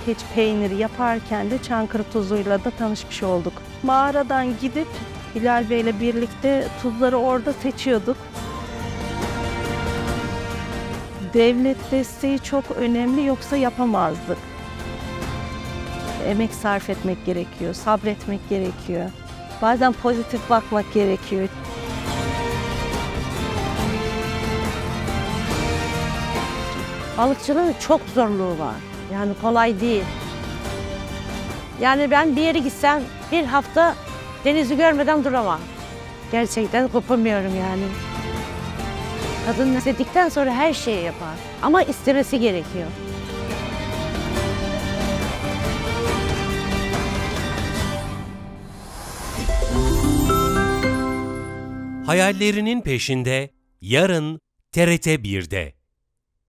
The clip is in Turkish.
çerkeç peyniri yaparken de Çankırı tuzuyla da tanışmış olduk. Mağaradan gidip Hilal Bey'le birlikte tuzları orada seçiyorduk. Devlet desteği çok önemli, yoksa yapamazdık. Emek sarf etmek gerekiyor, sabretmek gerekiyor. Bazen pozitif bakmak gerekiyor. Balıkçılığın çok zorluğu var. Yani kolay değil. Yani ben bir yere gitsem bir hafta denizi görmeden duramam. Gerçekten kopamıyorum yani. Kadın istedikten sonra her şeyi yapar. Ama istemesi gerekiyor. Hayallerinin peşinde yarın TRT 1'de.